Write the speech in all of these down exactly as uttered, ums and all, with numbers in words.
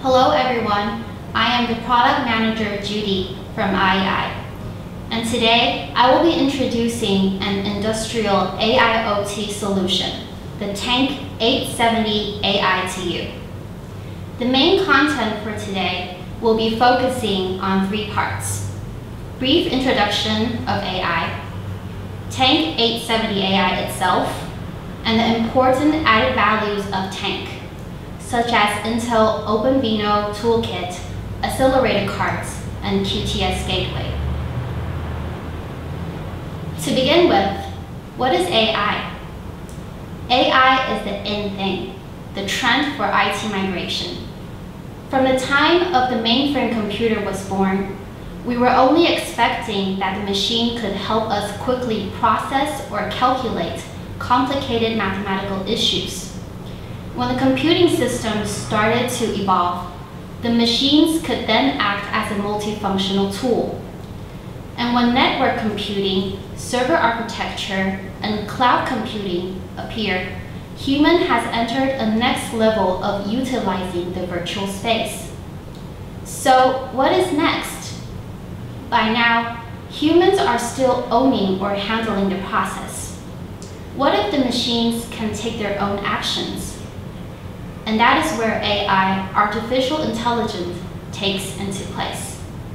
Hello everyone, I am the Product Manager Judy from I E I. And today I will be introducing an industrial A I O T solution, the Tank eight seventy A I to you. The main content for today will be focusing on three parts: brief introduction of A I, Tank eight seventy A I itself, and the important added values of Tank, such as Intel O V Toolkit, accelerated cards, and Q T S gateway. To begin with, what is A I? A I is the in thing, the trend for I T migration. From the time of the mainframe computer was born, we were only expecting that the machine could help us quickly process or calculate complicated mathematical issues. When the computing systems started to evolve, the machines could then act as a multifunctional tool. And when network computing, server architecture, and cloud computing appeared, human has entered a next level of utilizing the virtual space. So what is next? By now, humans are still owning or handling the process. What if the machines can take their own actions? And that is where A I, artificial intelligence, takes into place.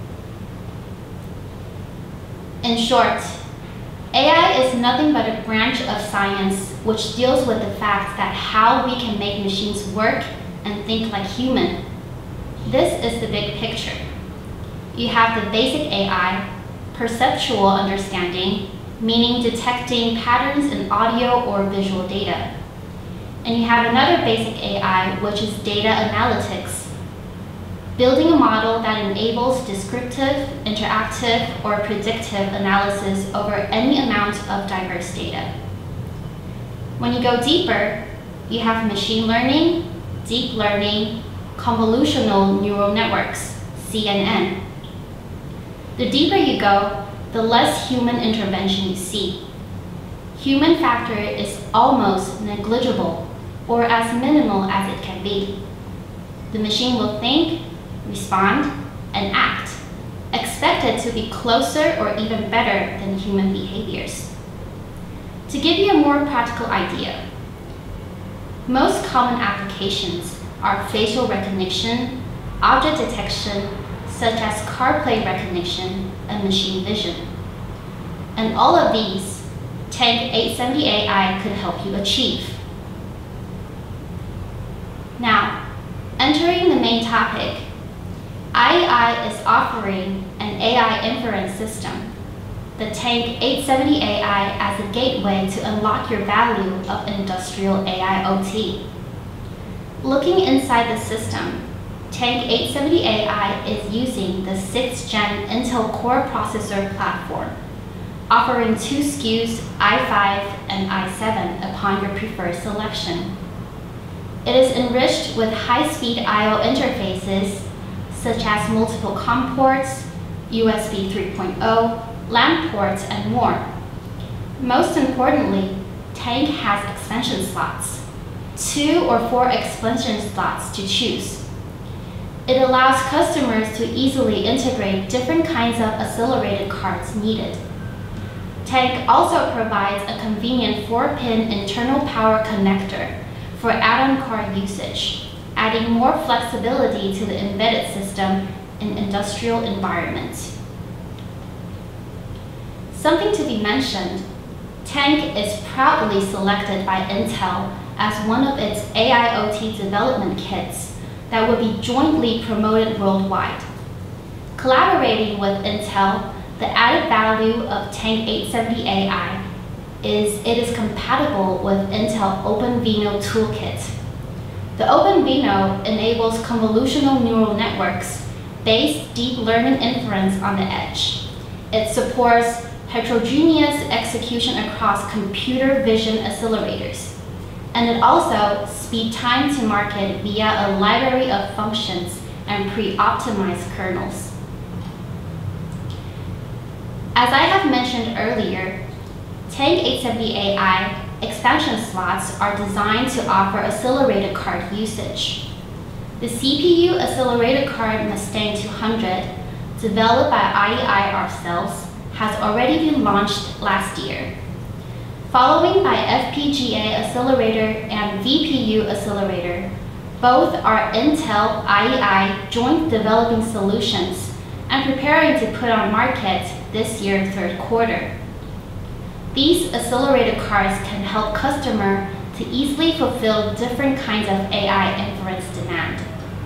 In short, A I is nothing but a branch of science which deals with the fact that how we can make machines work and think like human. This is the big picture. You have the basic A I, perceptual understanding, meaning detecting patterns in audio or visual data. And you have another basic A I, which is data analytics, building a model that enables descriptive, interactive, or predictive analysis over any amount of diverse data. When you go deeper, you have machine learning, deep learning, convolutional neural networks, C N N. The deeper you go, the less human intervention you see. Human factor is almost negligible, or as minimal as it can be. The machine will think, respond, and act, expected to be closer or even better than human behaviors. To give you a more practical idea, most common applications are facial recognition, object detection, such as CarPlay recognition, and machine vision. And all of these, Tank eight seventy A I could help you achieve. Now, entering the main topic, I E I is offering an A I inference system, the Tank eight seventy A I, as a gateway to unlock your value of industrial A I O T. Looking inside the system, Tank eight seventy A I is using the sixth gen Intel Core processor platform, offering two S K Us, i five and i seven, upon your preferred selection. It is enriched with high-speed I O interfaces, such as multiple COM ports, U S B three point oh, LAN ports, and more. Most importantly, Tank has expansion slots, two or four expansion slots to choose. It allows customers to easily integrate different kinds of accelerated cards needed. Tank also provides a convenient four pin internal power connector for add-on card usage, adding more flexibility to the embedded system in industrial environments. Something to be mentioned, Tank is proudly selected by Intel as one of its A I O T development kits that will be jointly promoted worldwide. Collaborating with Intel, the added value of Tank eight seventy A I is it is compatible with Intel O V Toolkit. The O V enables convolutional neural networks based deep learning inference on the edge. It supports heterogeneous execution across computer vision accelerators. And it also speeds time to market via a library of functions and pre-optimized kernels. As I have mentioned earlier, Tank eight seventy A I expansion slots are designed to offer accelerated card usage. The C P U accelerated card Mustang two hundred, developed by I E I ourselves, has already been launched last year, following by F P G A accelerator and V P U accelerator. Both are Intel I E I joint developing solutions and preparing to put on market this year third quarter. These accelerated cards can help customer to easily fulfill different kinds of A I inference demand.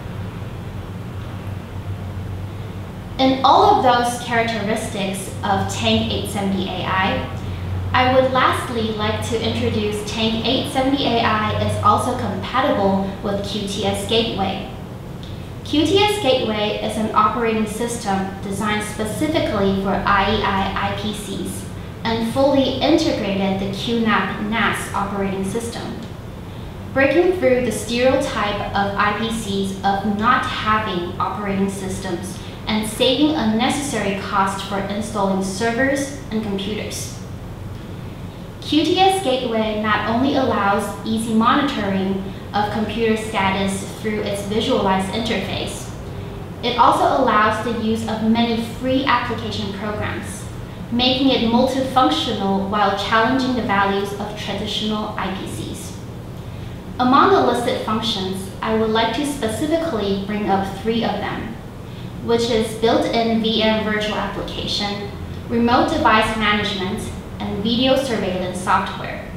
In all of those characteristics of Tank eight seventy A I, I would lastly like to introduce Tank eight seventy A I is also compatible with Q T S Gateway. Q T S Gateway is an operating system designed specifically for I E I I P Cs and fully integrated the Q NAP N A S operating system, breaking through the stereotype of I P Cs of not having operating systems and saving unnecessary cost for installing servers and computers. Q T S Gateway not only allows easy monitoring of computer status through its visualized interface, it also allows the use of many free application programs, making it multifunctional while challenging the values of traditional I P Cs. Among the listed functions, I would like to specifically bring up three of them, which is built-in V M virtual application, remote device management, and video surveillance software.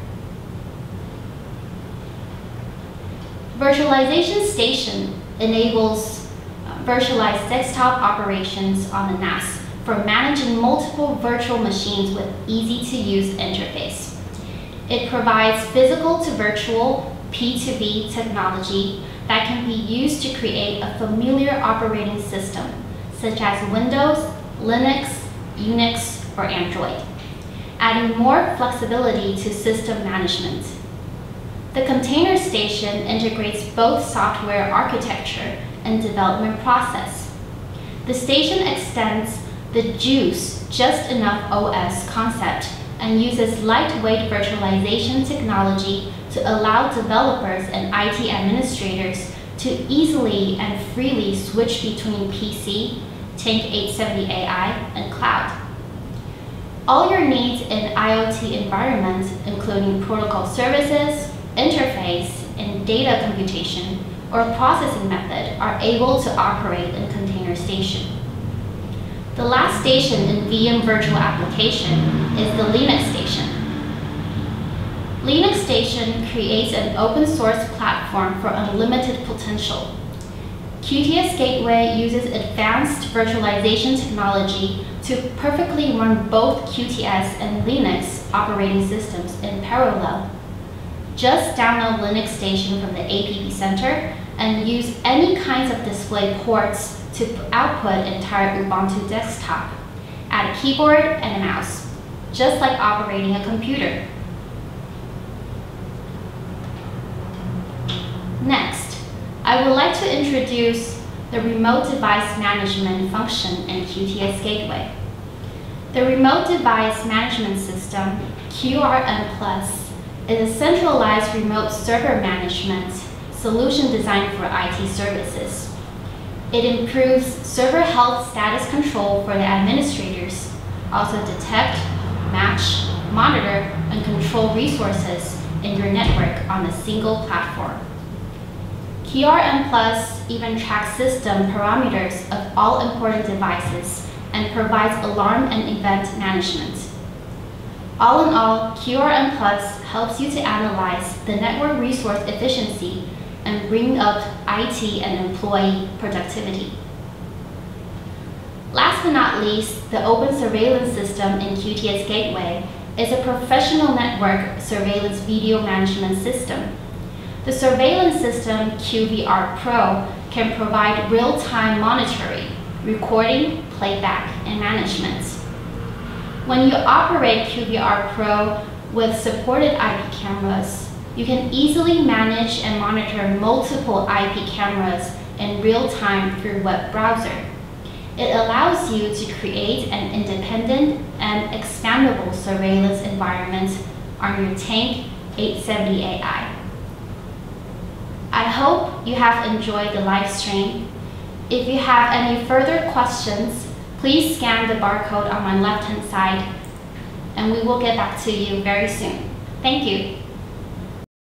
Virtualization Station enables uh, virtualized desktop operations on the N A S for managing multiple virtual machines with easy-to-use interface. It provides physical to virtual P two V technology that can be used to create a familiar operating system, such as Windows, Linux, Unix, or Android, adding more flexibility to system management. The Container Station integrates both software architecture and development process. The station extends the JUICE, Just Enough O S concept, and uses lightweight virtualization technology to allow developers and I T administrators to easily and freely switch between P C, Tank eight seventy A I, and cloud. All your needs in IoT environments, including protocol services, interface, and data computation or processing method, are able to operate in Container Station. The last station in V M virtual application is the Linux Station. Linux Station creates an open source platform for unlimited potential. Q T S Gateway uses advanced virtualization technology to perfectly run both Q T S and Linux operating systems in parallel. Just download Linux Station from the A P P Center and use any kinds of display ports to output entire Ubuntu desktop. Add a keyboard and a mouse, just like operating a computer. Next, I would like to introduce the Remote Device Management function in Q T S Gateway. The Remote Device Management System, Q R M plus, is a centralized remote server management solution designed for I T services. It improves server health status control for the administrators, also detect, match, monitor, and control resources in your network on a single platform. Q R M plus even tracks system parameters of all important devices and provides alarm and event management. All in all, Q R M plus helps you to analyze the network resource efficiency and bring up I T and employee productivity. Last but not least, the Open Surveillance System in Q T S Gateway is a professional network surveillance video management system. The surveillance system, Q V R Pro, can provide real-time monitoring, recording, playback, and management. When you operate Q V R Pro with supported I P cameras, you can easily manage and monitor multiple I P cameras in real time through web browser. It allows you to create an independent and expandable surveillance environment on your Tank eight seventy A I. I hope you have enjoyed the live stream. If you have any further questions, please scan the barcode on my left-hand side, and we will get back to you very soon. Thank you.